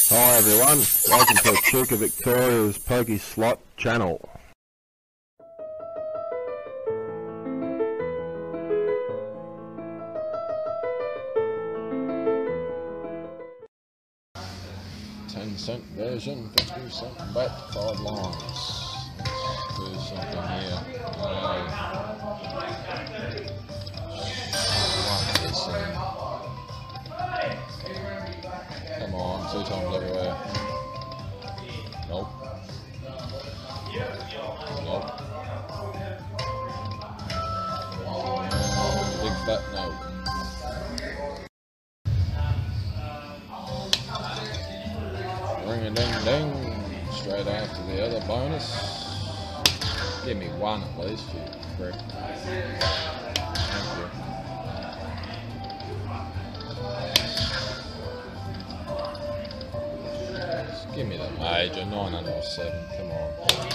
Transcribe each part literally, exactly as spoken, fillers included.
Hi everyone, welcome to Chuka Victoria's Pokies Slot channel. ten cent version, fifty cent bet, five lines. Let's do something here. Uh, Come on, two times everywhere. Nope. Nope. Big fat no. Ring a ding ding. Straight after the other bonus. Give me one at least, you prick. Thank you. Give me the major, nine hundred or seven, come on.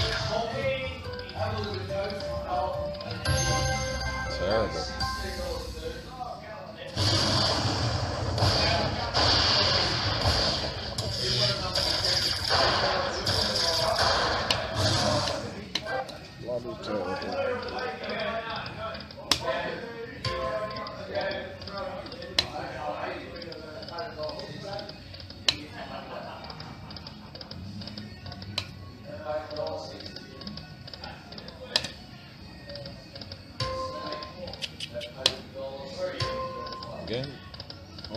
Terrible. Bloody terrible. Again. Oh.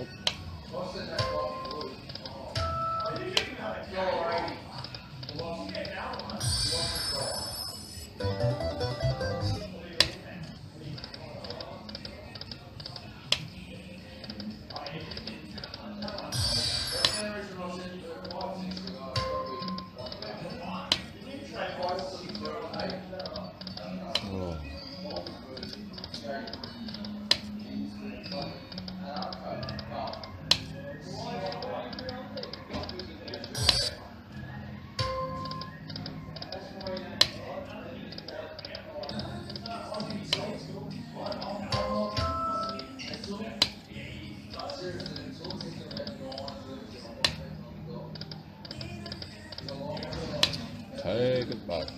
Take it back.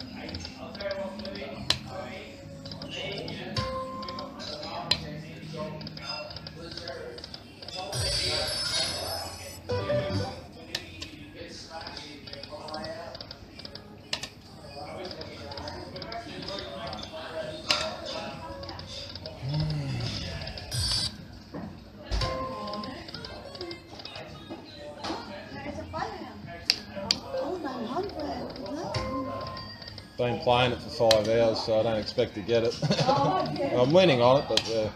Been playing it for five hours, so I don't expect to get it. I'm winning on it, but uh,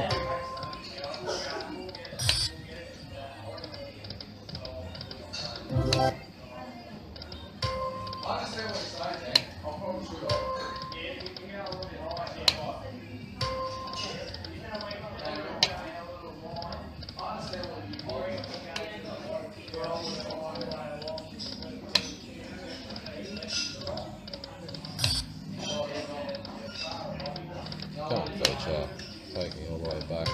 come on, feature. Take me all the way back.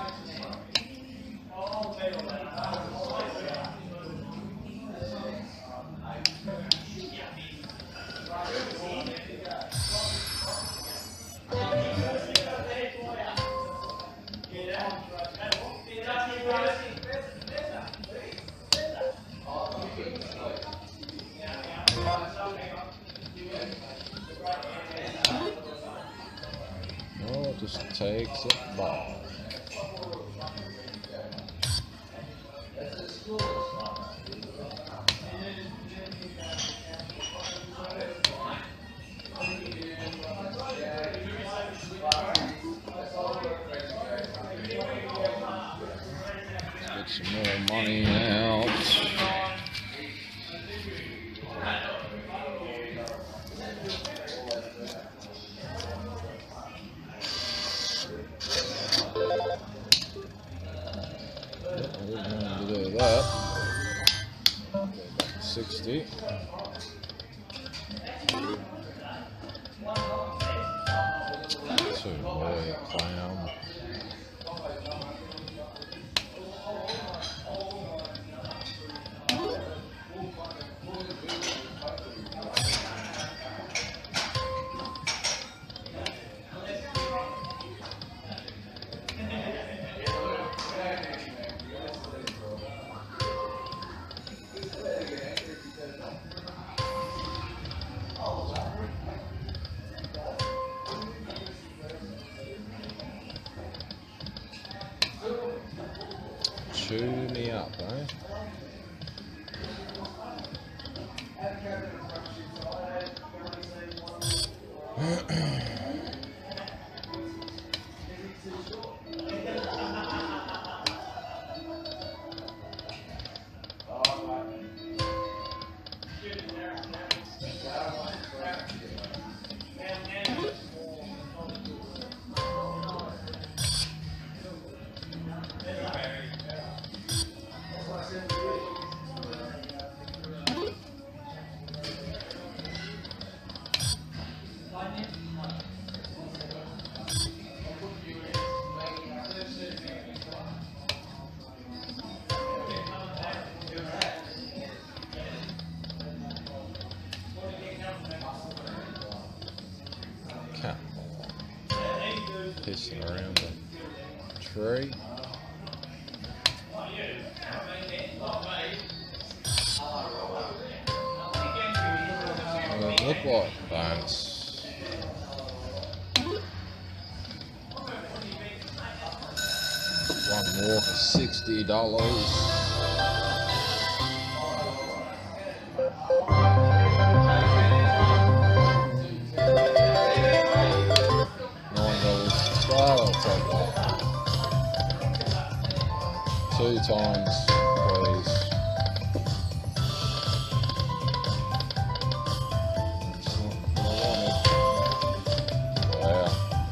Oh, just takes it back. Let's get some more money out. That. Go back to sixty. Two boy clown. chew me up, eh? Pissing around the tree. Well, it looked like bonus. One more for sixty dollars. Two times, please. That's not what I wanted. Wow.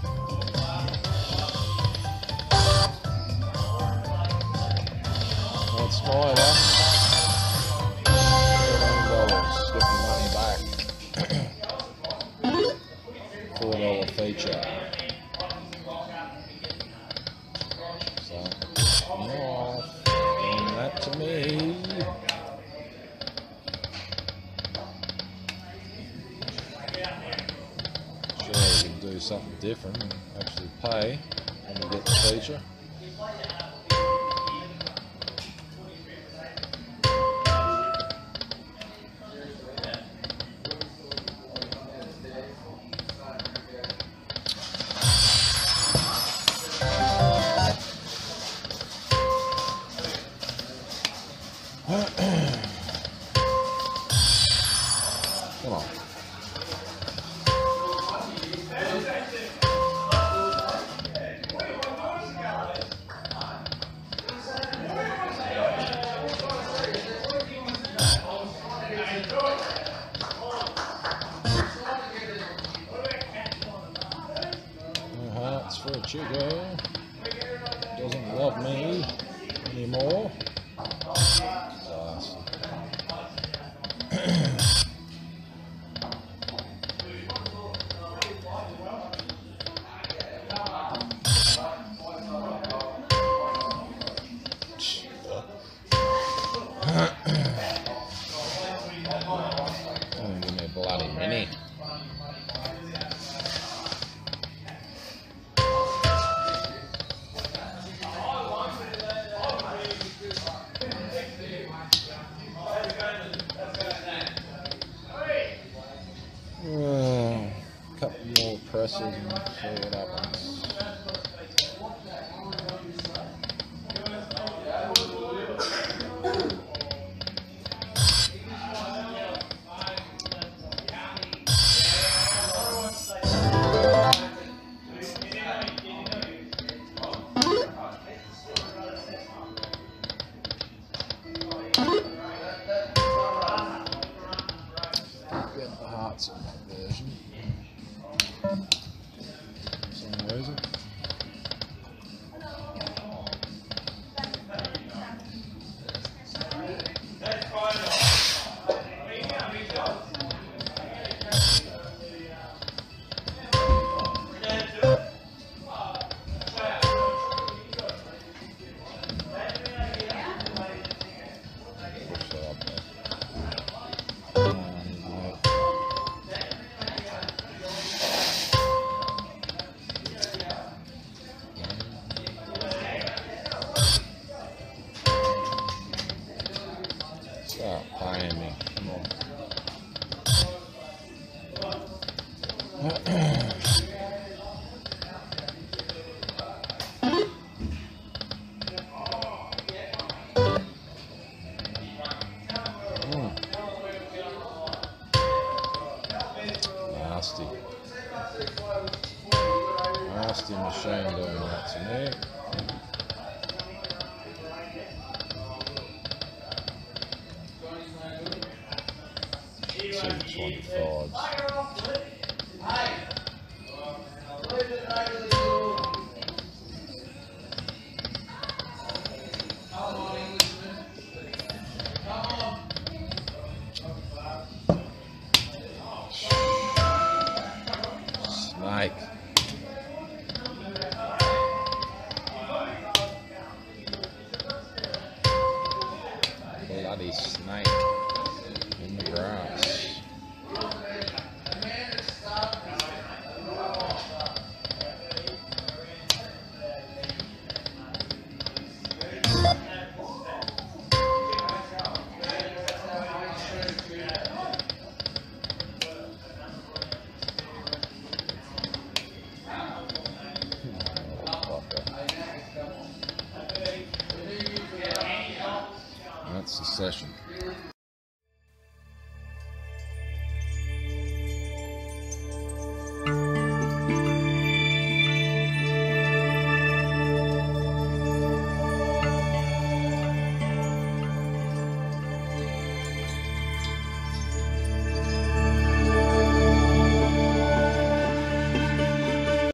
That's mine, huh? thirteen dollars. Get your money back. four dollar feature. To me. Sure, we can do something different and actually pay when we get the feature. Come on. No hearts for a chico. Doesn't love me anymore. Don't give me a bloody mini. Uh, couple more presses and see what happens. Get the hearts in that version. So That's the session.